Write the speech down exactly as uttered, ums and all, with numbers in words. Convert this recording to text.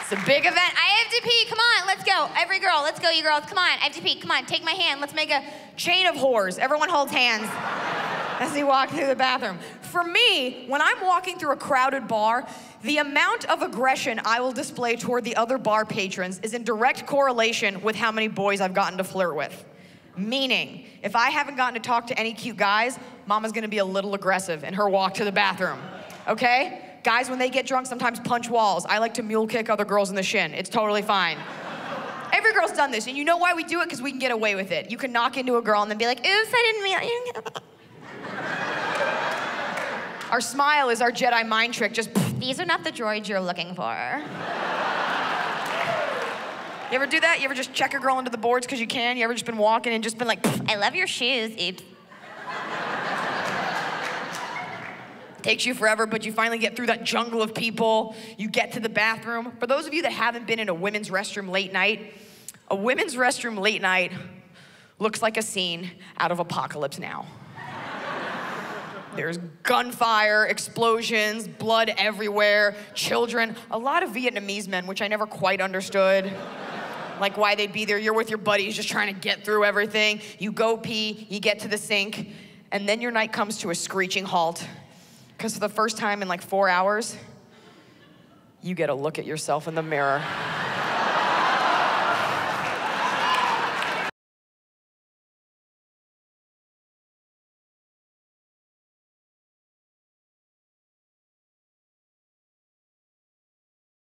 It's a big event. I have to pee. Come on, let's go. Every girl, let's go, you girls. Come on, I have to pee. Come on, take my hand. Let's make a chain of whores. Everyone holds hands as you walk through the bathroom. For me, when I'm walking through a crowded bar, the amount of aggression I will display toward the other bar patrons is in direct correlation with how many boys I've gotten to flirt with. Meaning, if I haven't gotten to talk to any cute guys, Mama's gonna be a little aggressive in her walk to the bathroom, okay? Guys, when they get drunk, sometimes punch walls. I like to mule kick other girls in the shin. It's totally fine. Every girl's done this, and you know why we do it? Because we can get away with it. You can knock into a girl and then be like, oops, I didn't mean it. Our smile is our Jedi mind trick, just, these are not the droids you're looking for. You ever do that? You ever just check a girl into the boards because you can? You ever just been walking and just been like, I love your shoes, oops. Takes you forever, but you finally get through that jungle of people. You get to the bathroom. For those of you that haven't been in a women's restroom late night, a women's restroom late night looks like a scene out of Apocalypse Now. There's gunfire, explosions, blood everywhere, children, a lot of Vietnamese men, which I never quite understood. Like why they'd be there. You're with your buddies just trying to get through everything. You go pee, you get to the sink, and then your night comes to a screeching halt. Because for the first time in like four hours, you get a look at yourself in the mirror.